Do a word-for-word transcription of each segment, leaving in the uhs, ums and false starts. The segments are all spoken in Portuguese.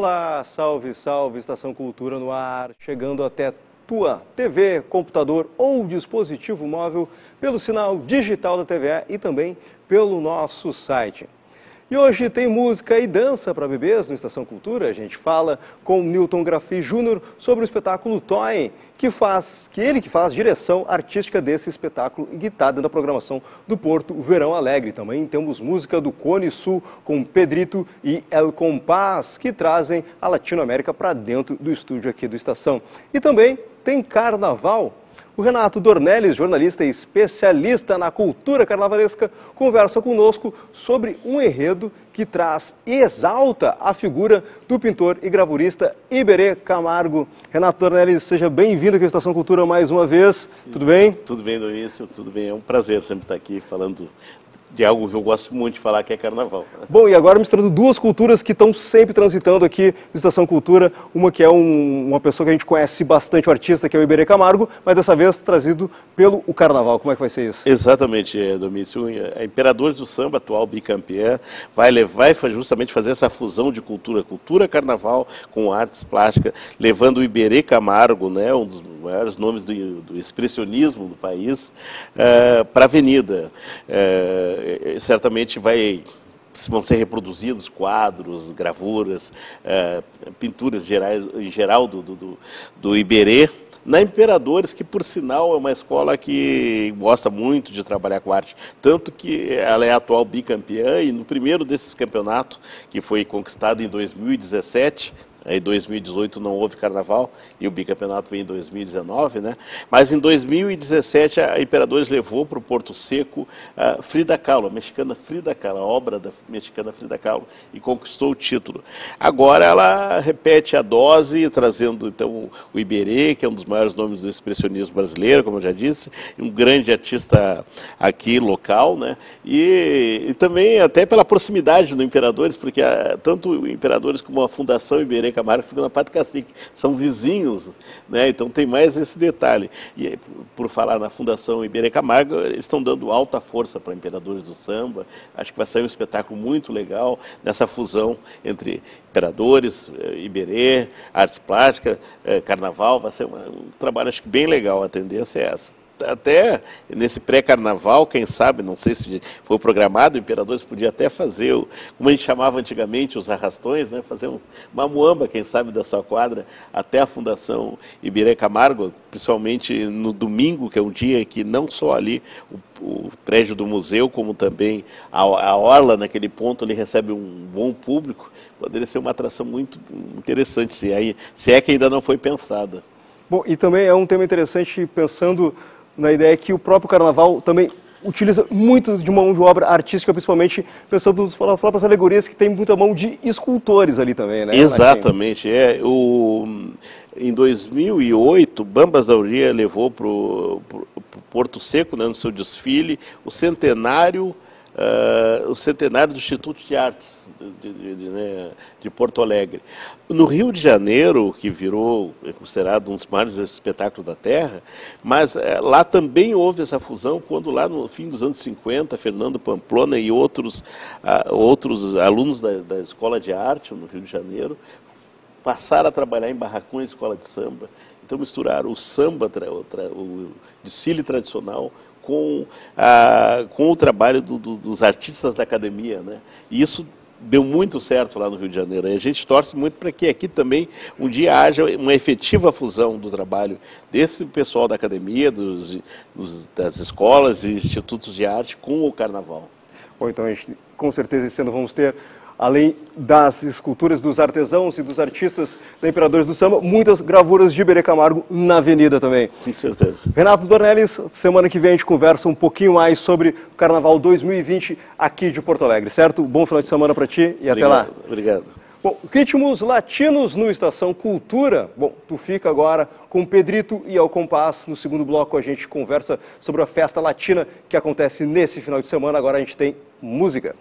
Olá, salve, salve, Estação Cultura no ar, chegando até tua T V, computador ou dispositivo móvel pelo sinal digital da T V E e também pelo nosso site. E hoje tem música e dança para bebês no Estação Cultura. A gente fala com o Newton Graffi Júnior sobre o espetáculo Toy, que faz, que ele que faz direção artística desse espetáculo e que está dentro da programação do Porto Verão Alegre. Também temos música do Cone Sul com Pedrito e El Compás, que trazem a Latinoamérica para dentro do estúdio aqui do Estação. E também tem carnaval. O Renato Dornelles, jornalista e especialista na cultura carnavalesca, conversa conosco sobre um enredo que traz e exalta a figura do pintor e gravurista Iberê Camargo. Renato Dornelles, seja bem-vindo aqui à Estação Cultura mais uma vez. Tudo bem? Tudo bem, Donício, tudo bem. É um prazer sempre estar aqui falando de algo que eu gosto muito de falar, que é carnaval. Bom, e agora misturando duas culturas que estão sempre transitando aqui na Estação Cultura. Uma que é um, uma pessoa que a gente conhece bastante, o artista, que é o Iberê Camargo, mas dessa vez trazido pelo o carnaval. Como é que vai ser isso? Exatamente, Domício. A Imperadores do Samba, atual bicampeã, vai, levar, vai justamente fazer essa fusão de cultura, cultura carnaval com artes plásticas, levando o Iberê Camargo, né, um dos maiores nomes do, do expressionismo do país, uh, para a avenida. Uh, certamente vai, vão ser reproduzidos quadros, gravuras, uh, pinturas gerais, em geral do, do, do Iberê, na Imperadores, que por sinal é uma escola que gosta muito de trabalhar com arte, tanto que ela é a atual bicampeã e no primeiro desses campeonatos, que foi conquistado em dois mil e dezessete, em dois mil e dezoito não houve carnaval e o bicampeonato veio em dois mil e dezenove, né? Mas em dois mil e dezessete a Imperadores levou para o Porto Seco a Frida Kahlo, a mexicana Frida Kahlo, a obra da mexicana Frida Kahlo, e conquistou o título. Agora ela repete a dose, trazendo então o Iberê, que é um dos maiores nomes do expressionismo brasileiro, como eu já disse, um grande artista aqui local, né? E, e também até pela proximidade do Imperadores, porque a, tanto o Imperadores como a Fundação Iberê Camargo ficam na Pato Cacique, são vizinhos, né? Então tem mais esse detalhe. E por falar na Fundação Iberê Camargo, eles estão dando alta força para Imperadores do Samba. Acho que vai sair um espetáculo muito legal nessa fusão entre Imperadores, Iberê, artes plásticas, carnaval. Vai ser um trabalho, acho que bem legal. A tendência é essa. Até nesse pré-carnaval, quem sabe, não sei se foi programado, o Imperadores podia até fazer, como a gente chamava antigamente, os arrastões, né? Fazer uma muamba, quem sabe, da sua quadra até a Fundação Iberê Camargo, principalmente no domingo, que é um dia que não só ali o, o prédio do museu, como também a, a orla, naquele ponto, ele recebe um bom público. Poderia ser uma atração muito interessante, se, aí, se é que ainda não foi pensada. Bom, e também é um tema interessante pensando na ideia que o próprio carnaval também utiliza muito de mão de obra artística, principalmente pensando nas próprias alegorias, que tem muita mão de escultores ali também, né? Exatamente. É, o, em dois mil e oito, Bambas da Uria levou para o Porto Seco, né, no seu desfile, o centenário Uh, o centenário do Instituto de Artes de, de, de, né, de Porto Alegre. No Rio de Janeiro, que virou, é considerado um dos maiores espetáculos da Terra, mas uh, lá também houve essa fusão, quando lá no fim dos anos cinquenta, Fernando Pamplona e outros, uh, outros alunos da, da Escola de Arte no Rio de Janeiro passaram a trabalhar em barracões de escola de samba. Então misturaram o samba, o desfile tradicional, Com, a, com o trabalho do, do, dos artistas da academia, né? E isso deu muito certo lá no Rio de Janeiro. E a gente torce muito para que aqui também um dia haja uma efetiva fusão do trabalho desse pessoal da academia, dos, dos, das escolas e institutos de arte com o carnaval. Bom, então a gente, com certeza esse ano vamos ter, além das esculturas dos artesãos e dos artistas da Imperadores do Samba, muitas gravuras de Iberê Camargo na avenida também. Com certeza. Renato Dornelles, semana que vem a gente conversa um pouquinho mais sobre o Carnaval dois mil e vinte aqui de Porto Alegre, certo? Bom final de semana para ti e obrigado, até lá. Obrigado. Bom, ritmos latinos no Estação Cultura. Bom, tu fica agora com Pedrito e El Compás. No segundo bloco a gente conversa sobre a festa latina que acontece nesse final de semana. Agora a gente tem música.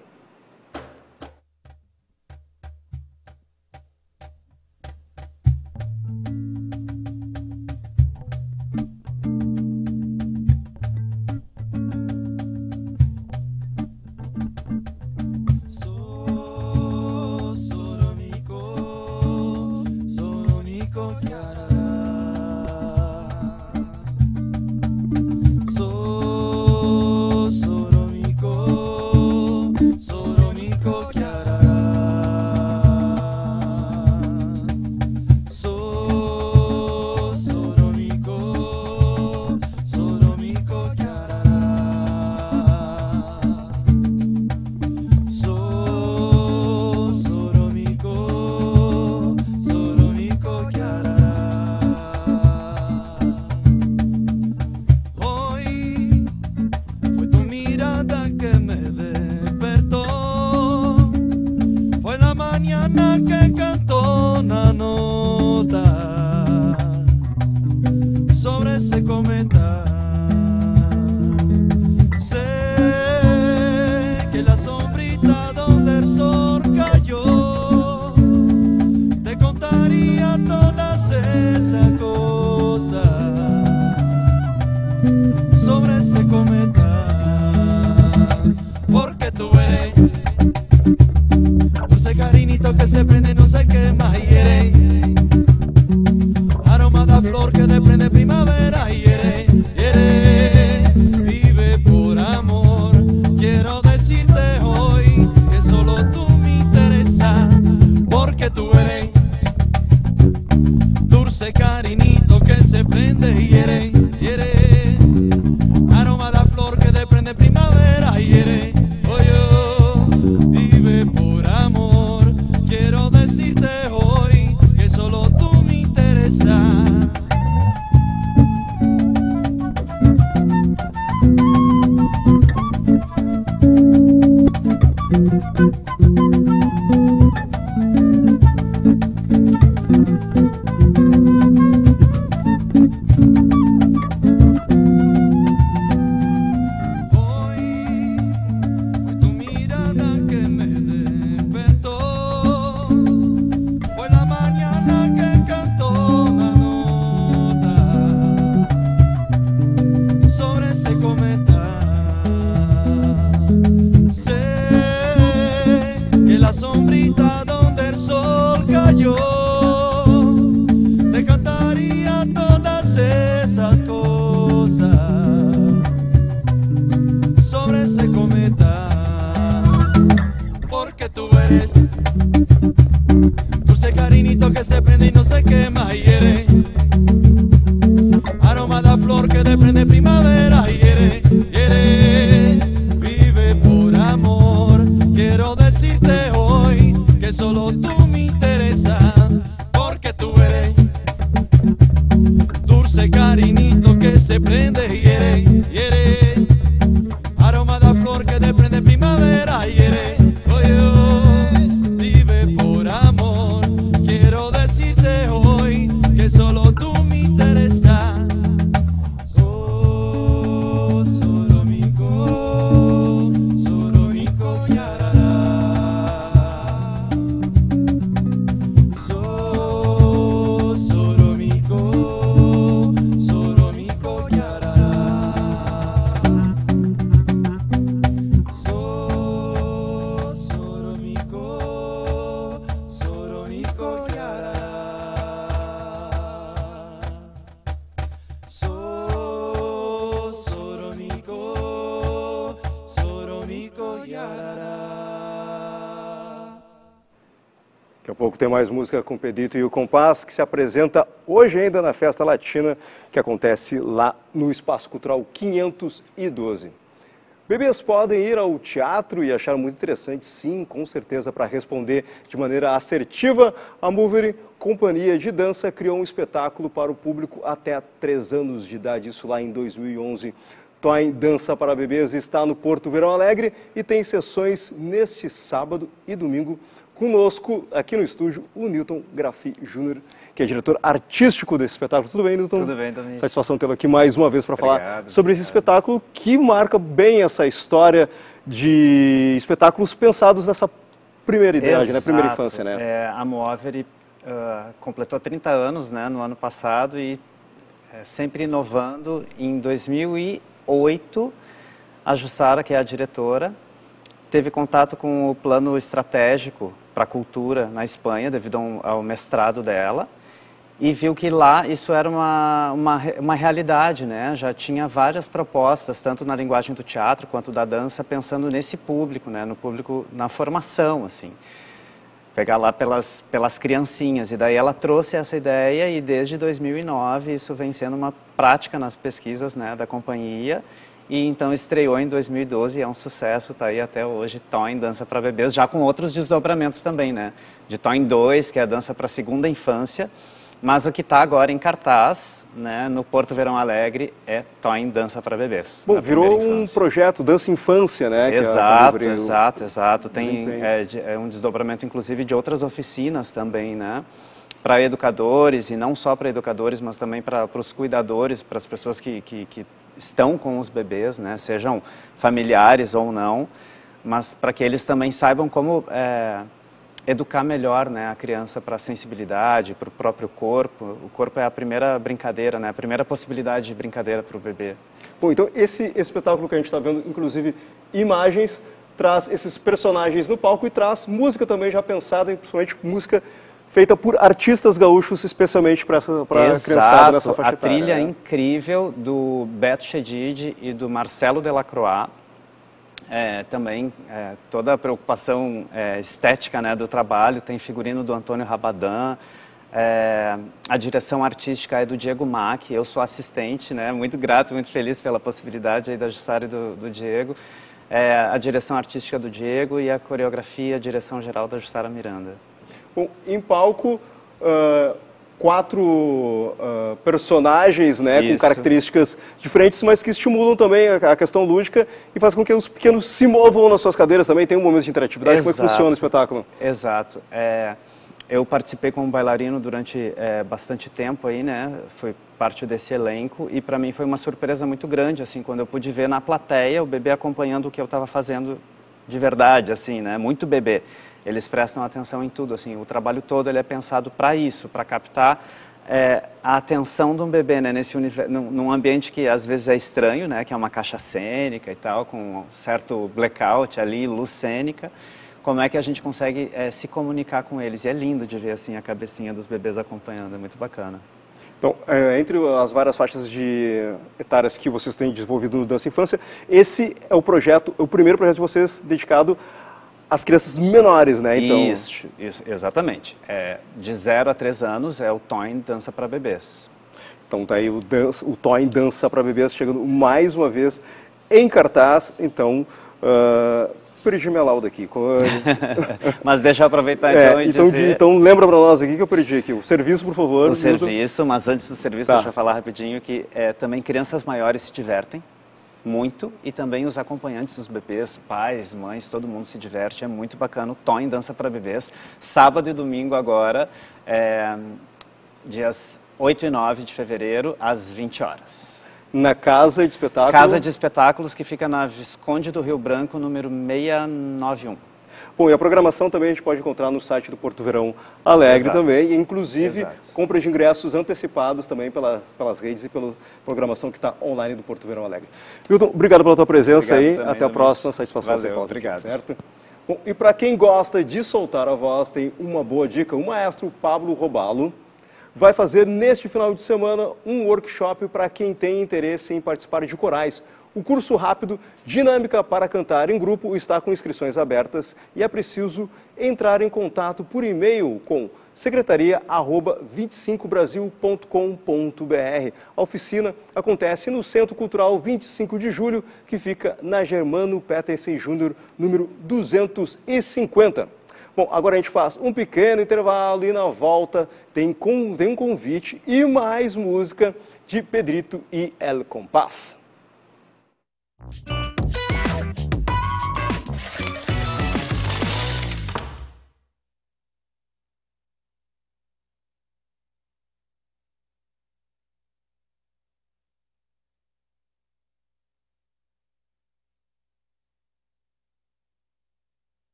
sobre ese cometa. Sé que la sombrita donde el sol cayó te contaría todas esas cosas sobre ese cometa, porque tú eres dulce cariñito que se prende no se quema y eres aroma de flor que desprende primavera y eres, y eres, vive por amor. Quiero decirte hoy que solo tú me interesas, porque tú eres dulce cariñito que se prende y eres, y eres aroma de flor que desprende primavera y eres, oye, oh, vive por amor. Quiero decirte hoy que solo tú me interesas. Dulce cariñito que se prende y no se quema y eres aroma de flor que desprende primavera y eres, y eres, vive por amor. Quiero decirte hoy que solo tú me interesas, porque tú eres dulce cariñito que se prende y eres, y eres aroma de flor que desprende primavera y eres, oye, oh, solo tú me interesas. Oh, Soromico, Soromico yarara. So, Soromico, Soromico yarara. So, Soromico, Soromico yarara. So, Soromico, Soromico yarara. Daqui a pouco tem mais música com o Pedrito e o Compás, que se apresenta hoje ainda na Festa Latina, que acontece lá no Espaço Cultural quinhentos e doze. Bebês podem ir ao teatro e achar muito interessante, sim, com certeza, para responder de maneira assertiva. A Mover, companhia de dança, criou um espetáculo para o público até três anos de idade, isso lá em dois mil e onze. Toin Dança para Bebês está no Porto Verão Alegre e tem sessões neste sábado e domingo. Conosco, aqui no estúdio, o Newton Graffi Júnior, que é diretor artístico desse espetáculo. Tudo bem, Newton? Tudo bem, também. Satisfação tê-lo aqui mais uma vez para falar sobre obrigado. esse espetáculo que marca bem essa história de espetáculos pensados nessa primeira idade, né? Primeira infância, né? É, a Mover uh, completou trinta anos, né, no ano passado e é, sempre inovando. Em dois mil e oito, a Jussara, que é a diretora, teve contato com o plano estratégico para a cultura na Espanha, devido ao, ao mestrado dela, e viu que lá isso era uma, uma, uma realidade, né? Já tinha várias propostas, tanto na linguagem do teatro quanto da dança, pensando nesse público, né? No público, na formação, assim. Pegar lá pelas, pelas criancinhas, e daí ela trouxe essa ideia e desde dois mil e nove isso vem sendo uma prática nas pesquisas, né, da companhia. E então estreou em dois mil e doze, é um sucesso, tá aí até hoje, Toin Dança para Bebês, já com outros desdobramentos também, né? De Toin dois, que é a dança para a segunda infância, mas o que está agora em cartaz, né, no Porto Verão Alegre, é Toin Dança para Bebês. Bom, virou um projeto Dança Infância, né? Exato, que exato, exato. Tem, é, é um desdobramento, inclusive, de outras oficinas também, né? para educadores, e não só para educadores, mas também para os cuidadores, para as pessoas que, que, que estão com os bebês, né, sejam familiares ou não, mas para que eles também saibam como é, educar melhor, né, a criança para a sensibilidade, para o próprio corpo. O corpo é a primeira brincadeira, né, a primeira possibilidade de brincadeira para o bebê. Bom, então esse, esse espetáculo que a gente está vendo, inclusive imagens, traz esses personagens no palco e traz música também já pensada, principalmente música feita por artistas gaúchos, especialmente para a criançada nessa faixa etária. A trilha né? incrível do Beto Chedid e do Marcelo Delacroix. É, também é, toda a preocupação é, estética, né, do trabalho, tem figurino do Antônio Rabadan, é, a direção artística é do Diego Mack, eu sou assistente, né, muito grato, muito feliz pela possibilidade aí da Jussara e do, do Diego, é, a direção artística do Diego e a coreografia, a direção geral da Jussara Miranda. Bom, em palco, uh, quatro uh, personagens, né, com características diferentes, mas que estimulam também a, a questão lúdica e faz com que os pequenos se movam nas suas cadeiras também. Tem um momento de interatividade. Exato. Como é que funciona o espetáculo? Exato. É, eu participei como bailarino durante é, bastante tempo aí, né, fui parte desse elenco e para mim foi uma surpresa muito grande, assim, quando eu pude ver na plateia o bebê acompanhando o que eu estava fazendo de verdade, assim, né, muito bebê. Eles prestam atenção em tudo, assim, o trabalho todo ele é pensado para isso, para captar é, a atenção de um bebê, né, nesse universo, num, num ambiente que às vezes é estranho, né, que é uma caixa cênica e tal, com um certo blackout ali, luz cênica, como é que a gente consegue é, se comunicar com eles. E é lindo de ver, assim, a cabecinha dos bebês acompanhando, é muito bacana. Então, é, entre as várias faixas de etárias que vocês têm desenvolvido no Dança Infância, esse é o projeto, o primeiro projeto de vocês dedicado as crianças menores, né? Então... Isso, isso exatamente. É, de zero a três anos é o Toyn Dança para Bebês. Então tá aí o, dança, o Toyn Dança para Bebês chegando mais uma vez em cartaz. Então, uh, perdi minha lauda aqui. Mas deixa eu aproveitar então é, e então, dizer... Então lembra para nós aqui que eu perdi aqui. O serviço, por favor. O serviço, mas antes do serviço, tá. Deixa eu falar rapidinho que é, também crianças maiores se divertem muito e também os acompanhantes dos bebês, pais, mães, todo mundo se diverte, é muito bacana. O Toyn Dança para Bebês, sábado e domingo agora, é, dias oito e nove de fevereiro, às vinte horas. Na Casa de Espetáculos? Casa de Espetáculos, que fica na Visconde do Rio Branco, número seiscentos e noventa e um. Bom, e a programação também a gente pode encontrar no site do Porto Verão Alegre. Exato. Também, e inclusive Exato. Compra de ingressos antecipados também pela, pelas redes e pela programação que está online do Porto Verão Alegre. Milton, obrigado pela tua presença obrigado aí, também, até a próxima, satisfação. Valeu, falar obrigado. Aqui, certo? Bom, e para quem gosta de soltar a voz, tem uma boa dica, o maestro Pablo Robalo vai fazer neste final de semana um workshop para quem tem interesse em participar de corais. O curso rápido Dinâmica para Cantar em Grupo está com inscrições abertas e é preciso entrar em contato por e-mail com secretaria arroba vinte e cinco brasil ponto com ponto br. A oficina acontece no Centro Cultural vinte e cinco de julho, que fica na Germano Petersen Júnior, número duzentos e cinquenta. Bom, agora a gente faz um pequeno intervalo e na volta tem, com, tem um convite e mais música de Pedrito e El Compás.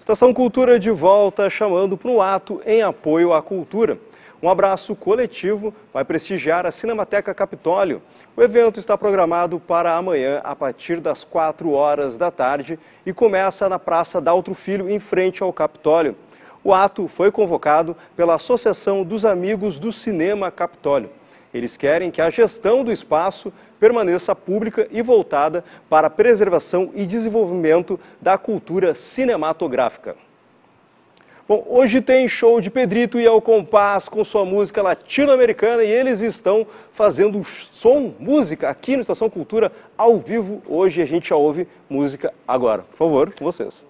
Estação Cultura de volta, chamando para um ato em apoio à cultura. Um abraço coletivo vai prestigiar a Cinemateca Capitólio. O evento está programado para amanhã, a partir das quatro horas da tarde, e começa na Praça Daltro Filho, em frente ao Capitólio. O ato foi convocado pela Associação dos Amigos do Cinema Capitólio. Eles querem que a gestão do espaço permaneça pública e voltada para a preservação e desenvolvimento da cultura cinematográfica. Bom, hoje tem show de Pedrito e El Compás com sua música latino-americana e eles estão fazendo som, música aqui no Estação Cultura ao vivo. Hoje a gente já ouve música agora. Por favor, com vocês.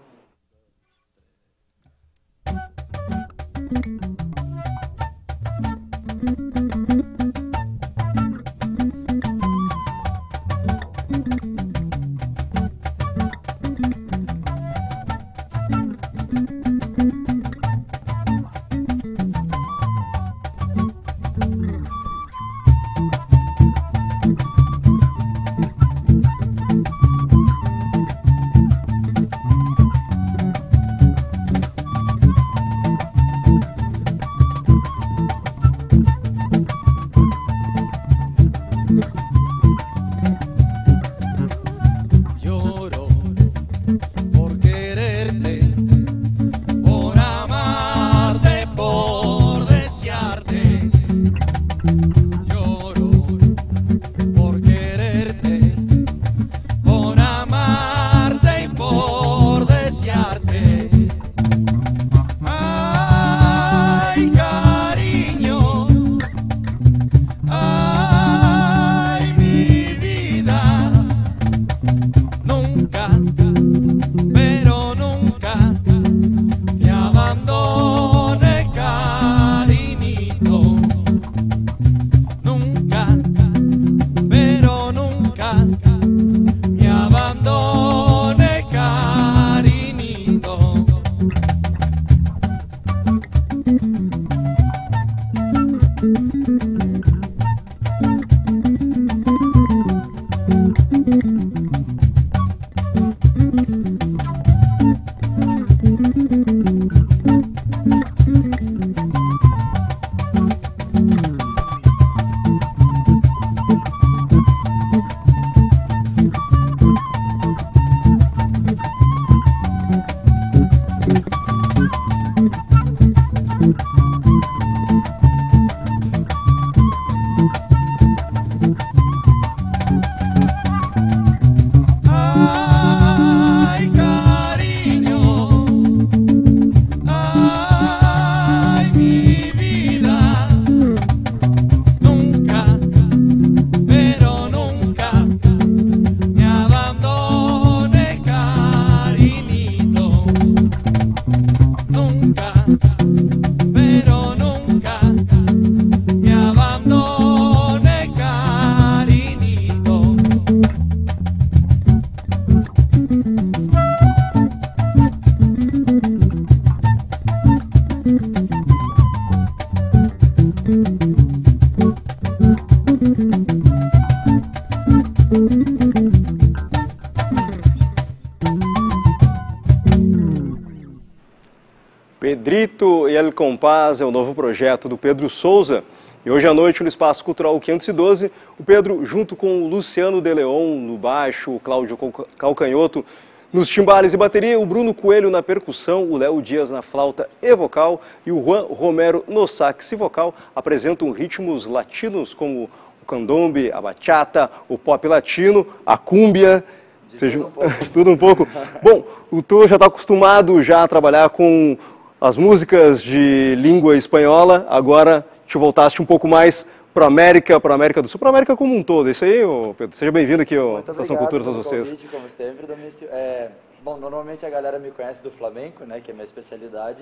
Pedrito e El Compás é o novo projeto do Pedro Souza. E hoje à noite, no Espaço Cultural quinhentos e doze, o Pedro, junto com o Luciano de Leon no baixo, o Cláudio Calcanhoto nos timbales e bateria, o Bruno Coelho na percussão, o Léo Dias na flauta e vocal e o Juan Romero no sax e vocal, apresentam ritmos latinos como o candombe, a bachata, o pop latino, a cúmbia, seja, tudo um pouco. tudo um pouco. Bom, o tu já está acostumado já a trabalhar com as músicas de língua espanhola, agora te voltaste um pouco mais para a América, para a América do Sul, para a América como um todo. Isso aí, Pedro, seja bem-vindo aqui ao Estação Cultura, todos vocês. Muito obrigado pelo convite, como sempre, Domício. É, bom, normalmente a galera me conhece do flamenco, né, que é a minha especialidade,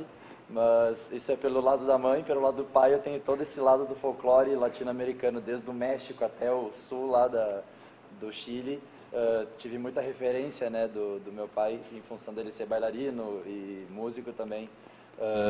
mas isso é pelo lado da mãe, pelo lado do pai eu tenho todo esse lado do folclore latino-americano, desde o México até o sul lá da, do Chile. Uh, tive muita referência, né, do, do meu pai, em função dele ser bailarino e músico também. Uh,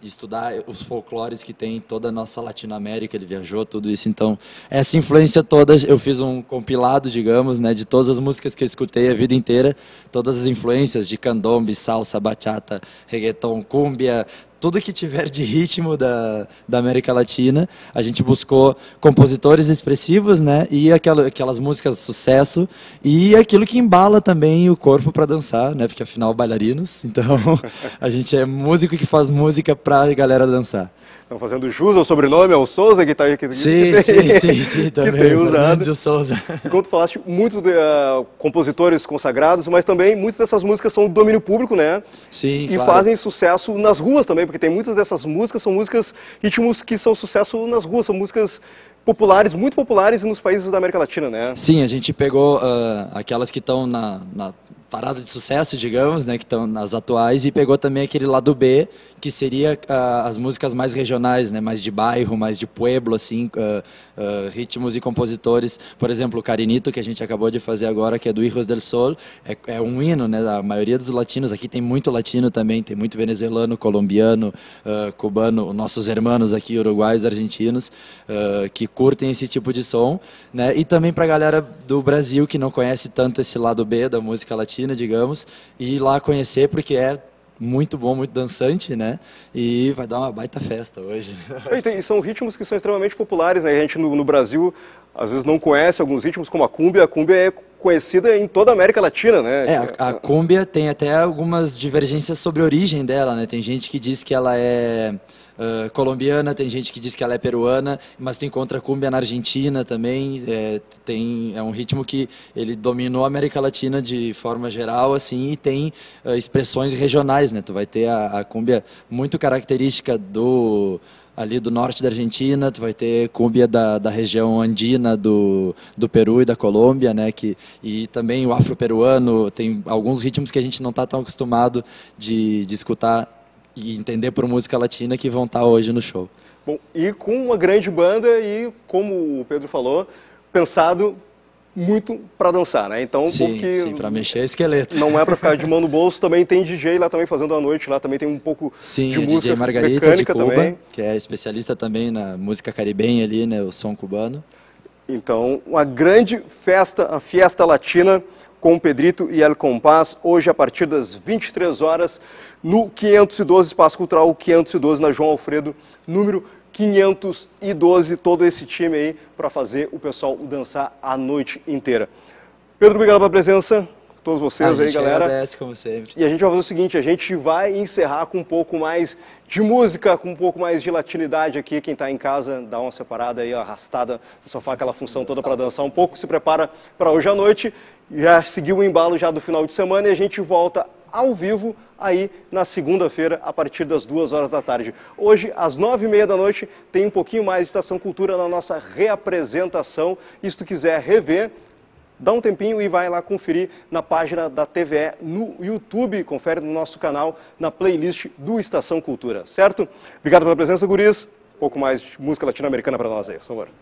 estudar os folclores que tem em toda a nossa Latinoamérica, ele viajou, tudo isso. Então, essa influência toda, eu fiz um compilado, digamos, né, de todas as músicas que eu escutei a vida inteira, todas as influências de candombe, salsa, bachata, reggaeton, cúmbia, tudo que tiver de ritmo da, da América Latina. A gente buscou compositores expressivos, né, e aquela, aquelas músicas de sucesso, e aquilo que embala também o corpo para dançar, né, porque afinal bailarinos, então a gente é músico que faz música para a galera dançar. Estão fazendo jus ao sobrenome, ao Souza, que está aí. Que, sim, que tem, sim, sim, sim, também, que tem usado. o Souza. Enquanto falaste, muitos de, uh, compositores consagrados, mas também muitas dessas músicas são do domínio público, né? Sim, E claro. fazem sucesso nas ruas também, porque tem muitas dessas músicas, são músicas, ritmos que são sucesso nas ruas, são músicas populares, muito populares nos países da América Latina, né? Sim, a gente pegou uh, aquelas que estão na, na parada de sucesso, digamos, né, que estão nas atuais, e pegou também aquele lado B, que seria uh, as músicas mais regionais, né, mais de bairro, mais de pueblo, assim, uh, uh, ritmos e compositores. Por exemplo, o Carinito, que a gente acabou de fazer agora, que é do Hijos del Sol, é, é um hino, né, a maioria dos latinos, aqui tem muito latino também, tem muito venezuelano, colombiano, uh, cubano, nossos irmãos aqui, uruguaios, argentinos, uh, que curtem esse tipo de som, né, e também para a galera do Brasil, que não conhece tanto esse lado B da música latina, digamos, e ir lá conhecer, porque é muito bom, muito dançante, né? E vai dar uma baita festa hoje. E são ritmos que são extremamente populares, né? A gente no, no Brasil, às vezes, não conhece alguns ritmos, como a cúmbia. A cúmbia é conhecida em toda a América Latina, né? É, a, a cúmbia tem até algumas divergências sobre a origem dela, né? Tem gente que diz que ela é uh, colombiana, tem gente que diz que ela é peruana, mas tu encontra a cúmbia na Argentina também. É, tem, é um ritmo que ele dominou a América Latina de forma geral, assim, e tem uh, expressões regionais, né? Tu vai ter a, a cúmbia muito característica do ali do norte da Argentina, tu vai ter cúmbia da, da região andina do, do Peru e da Colômbia, né, que, e também o afro-peruano, tem alguns ritmos que a gente não está tão acostumado de, de escutar e entender por música latina que vão estar hoje no show. Bom, e com uma grande banda e, como o Pedro falou, pensado muito para dançar, né? Então, sim, porque sim, para mexer esqueleto. Não é para ficar de mão no bolso, também tem D J lá também fazendo a noite, lá também tem um pouco sim, de música D J Margarita mecânica de Cuba, também. Que é especialista também na música caribenha ali, né, o som cubano. Então, uma grande festa, a Fiesta Latina com o Pedrito e El Compás, hoje a partir das vinte e três horas, no quinhentos e doze, Espaço Cultural quinhentos e doze, na João Alfredo, número quinhentos e doze, todo esse time aí para fazer o pessoal dançar a noite inteira. Pedro, obrigado pela presença, todos vocês aí, galera. Agradece, como sempre. E a gente vai fazer o seguinte, a gente vai encerrar com um pouco mais de música, com um pouco mais de latinidade aqui. Quem está em casa, dá uma separada aí, arrastada no sofá, aquela função toda para dançar um pouco, se prepara para hoje à noite. Já seguiu o embalo já do final de semana e a gente volta ao vivo aí na segunda-feira, a partir das duas horas da tarde. Hoje, às nove e meia da noite, tem um pouquinho mais de Estação Cultura na nossa reapresentação. E se tu quiser rever, dá um tempinho e vai lá conferir na página da T V E no YouTube. Confere no nosso canal, na playlist do Estação Cultura, certo? Obrigado pela presença, guris. Um pouco mais de música latino-americana para nós aí, por favor.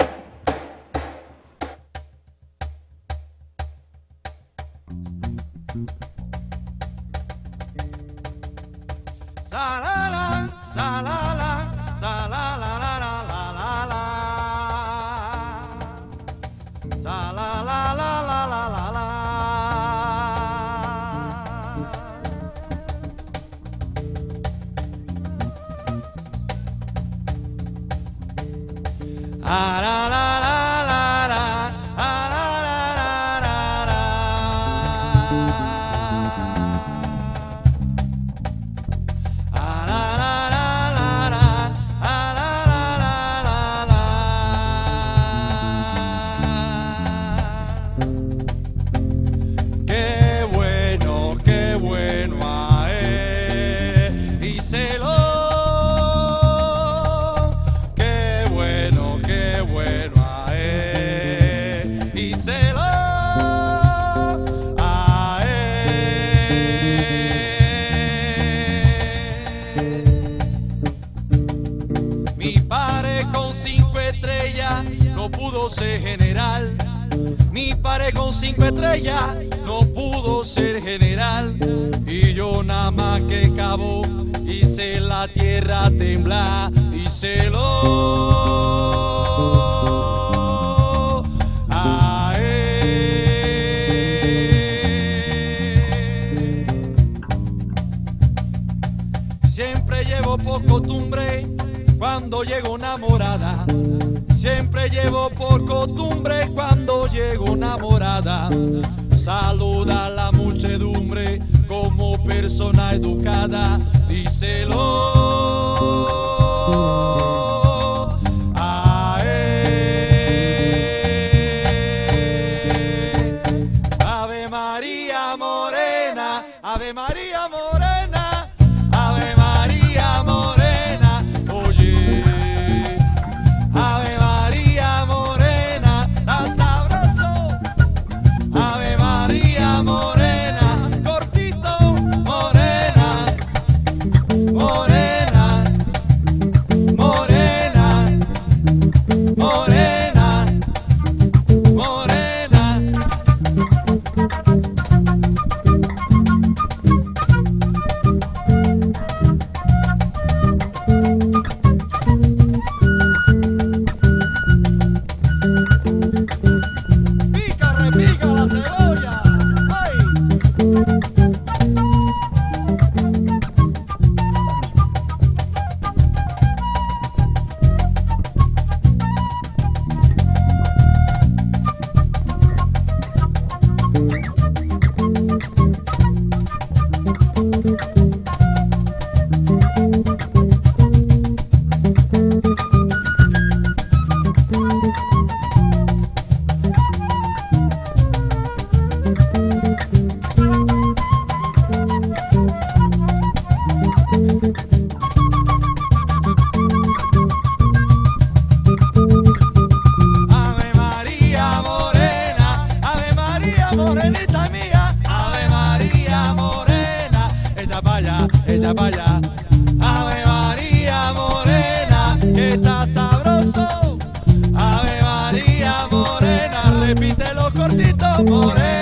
Sa-la-la, sa-la-la, sa-la-la-la-la-la-la-la. Sa-la-la-la-la-la-la-la. Ah-la-la-la-la-la, ah-la-la-la-la-la. Qué bueno, qué bueno, ae, díselo. Qué bueno, qué bueno, ae, díselo. Mi padre con cinco estrellas no pudo ser general, Mi padre con cinco estrellas no pudo ser general. Y yo nada más que cabo hice la tierra temblar. Díselo a él. Siempre llevo por costumbre cuando llego una morada. Siempre llevo por costumbre cuando llego una morada. Saluda a la muchedumbre como persona educada. Díselo a él. Ave María Morena, Ave María Morena, Ave María Morena. Oye, Ave María Morena, está sabroso. Ave María Morena, cortito, morena, morena, morena, morena, morena. Pica, repica la cebolla. ¡Ay! Ave María Morena, Ave María Morenita mía, Ave María Morena, echa pa' allá, echa pa' allá. Ave María Morena, que está sabroso. Ave María Morena, repite los cortitos, morena.